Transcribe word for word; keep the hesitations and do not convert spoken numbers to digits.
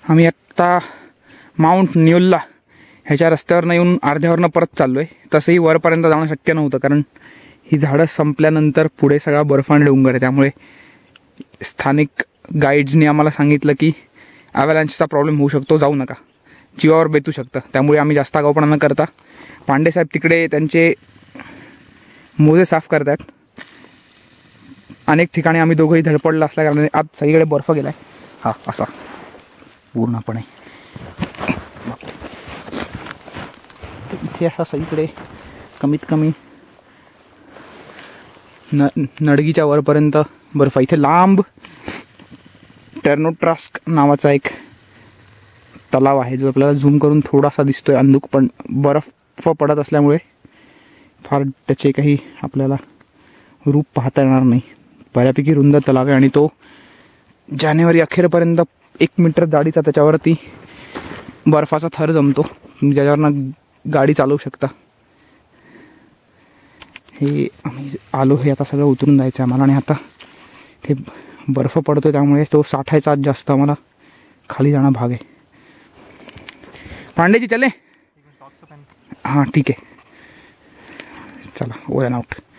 आम्ही आत्ता माउंट न्यूलला ह्याच्या रस्त्यावरनं येऊन अर्ध्यावरनं परत चाललो आहे. तसंही वरपर्यंत जाणं शक्य नव्हतं, कारण ही झाडं संपल्यानंतर पुढे सगळा बर्फाळ डोंगर आहे. त्यामुळे स्थानिक गाईड्सनी आम्हाला सांगितलं की ॲव्हलांचचा प्रॉब्लेम होऊ शकतो, जाऊ नका, जीवावर बेतू शकतं. त्यामुळे आम्ही जास्त आगाऊपणा न करता पांडेसाहेब तिकडे त्यांचे मोजे साफ करतात. अनेक ठिकाणी आम्ही दोघंही धडपडलं असल्या कारणाने आज सगळीकडे बर्फ गेला आहे. हा असा पूर्णपणे इथे असा सगळीकडे कमीत कमी न नडगीच्या वरपर्यंत बर्फ. इथे लांब टर्नोट्रास्क नावाचा एक तलाव आहे, जो आपल्याला झूम करून थोडासा दिसतोय अंधुक, पण बर्फ पडत असल्यामुळे फार त्याचे काही आपल्याला रूप पाहता येणार नाही. बऱ्यापैकी रुंद तलाव आहे आणि तो जानेवारी अखेरपर्यंत एक मीटर जाडीचा त्याच्यावरती बर्फाचा थर जमतो, ज्याच्यावरनं गाडी चालवू शकता. हे आम्ही आलो, हे आता सगळं उतरून जायचं आहे आम्हाला. आणि आता ते बर्फ पडतो त्यामुळे तो साठायचा आज जास्त आम्हाला खाली जाणं भाग आहे. पांडेजी चले, हां ठीक आहे, चला ओव्हर अँड आउट.